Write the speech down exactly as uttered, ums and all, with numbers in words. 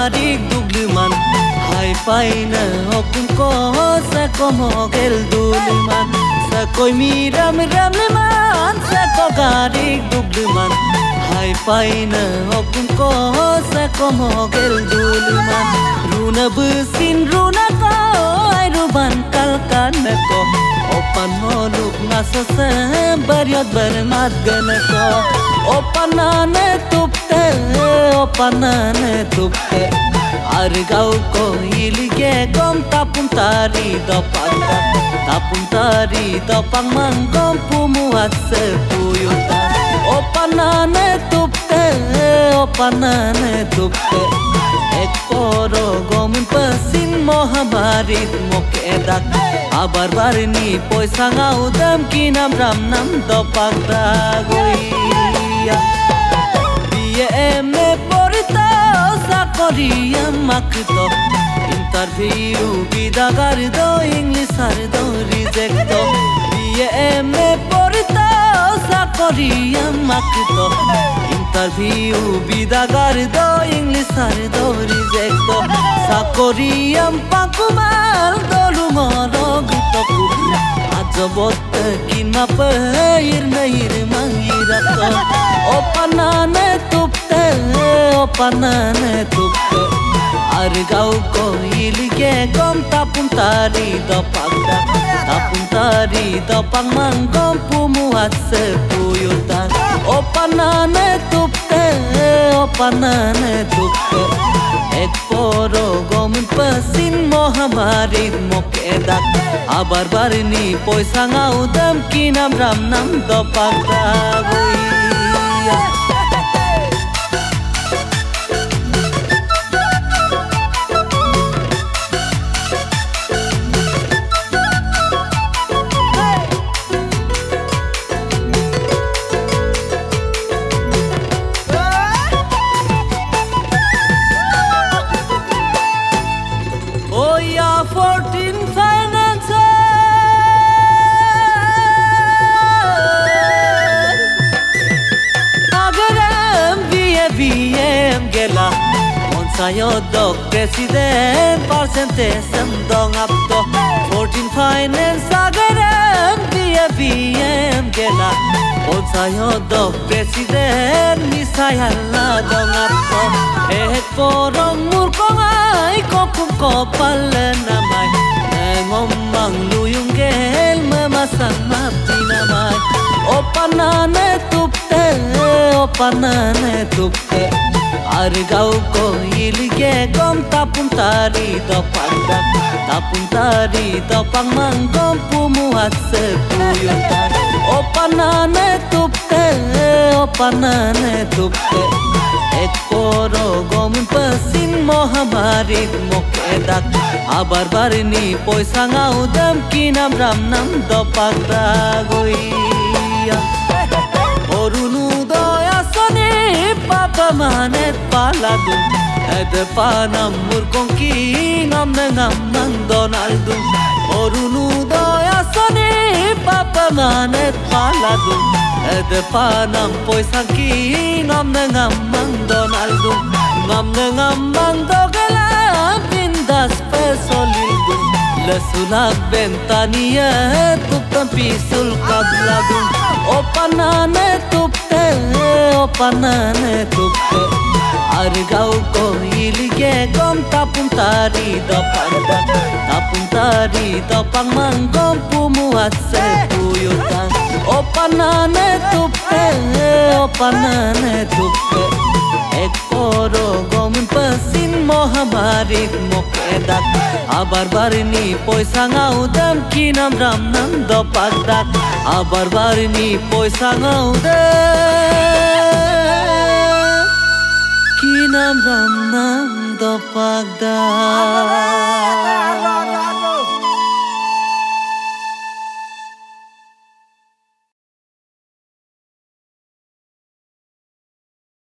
garik dugluman hai paina okum ko sa komogel duluman sa koi miram ram leman sa ko garik dugluman hai paina okum ko sa komogel duluman runa besin runa ko ai ruban kalkan ko opan moluk ngasa sa baryot bermat gan ko opanane tupte opanane tupte ar gau ko ilige kom tapun tari dopanda tapun tari dopang mangkom pumuat sepuyuta opanane tupte opanane tupte ek poro gomun pasin mohabarit mokedak abar barni poisa ngaudam kinam ram nam dopak dagoia biye emne porita sakoria makto interview bidagar do english ar do reject do biye emne porita sakoria makto interview bidagar do english ar do reject do sakoriam pakumal dolumoro gutoku ajobot kinma pair nair mangirato opanane tupte opanane tupte ar gau ko ilige kom tapun tari dopagda tapun tari dopang mangkom pumuat sepuyuta opanane tupte opanane tupte ek poro gomun pasin mohabarit mokedak abar barni poisa ngaudam kinam ram nam dopak dagoia fourteen finance agaram biye biem gela onsayo dok president percentage dong apto fourteen finance agaram biye biem gela onsayo dok president misayalla dong apto ek porong murkongai kokum kopal namai ngomang luyung gel memasang mati namai opanane tupte opanane tupte ar gau ko ilige kom tapun tari dopanda tapun tari dopang mangkom pumuat sepuyuta opanane tupte opanane tupte ek poro gomun pasin mohabarit mokedak abar barni poisa ngaudam kinam ram nam dopak dagoia orunu doya sone papa manet paladum ed panam murkon ki ngam ngam nang donaldum orunu doya sone papa manet paladum ed panam poisa ki ngam ngam mang donaldum ngam ngam mang dogela bindas pesolildum lesulak bentania tuptan pisul kabladum opanane tupte opanane tupte ar gau ko ilige kom tapun tari dopanda tapun tari dopang mangkom pumuat sepuyuta opanane tupte opanane tupte ek poro gomun pasin mohabarit mokedak abar barni poisa ngaudam kinam ram nam dopagdak abar barni poisa ngaudam kinam ram nam dopagdak